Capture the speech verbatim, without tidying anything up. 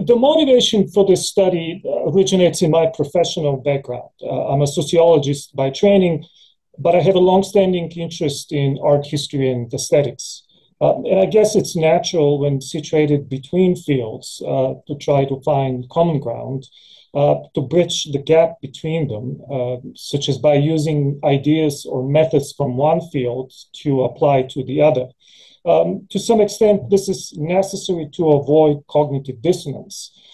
the motivation for this study originates in my professional background. Uh, I'm a sociologist by training, but I have a longstanding interest in art history and aesthetics. Uh, and I guess it's natural when situated between fields uh, to try to find common ground, uh, to bridge the gap between them, uh, such as by using ideas or methods from one field to apply to the other. Um, to some extent, this is necessary to avoid cognitive dissonance.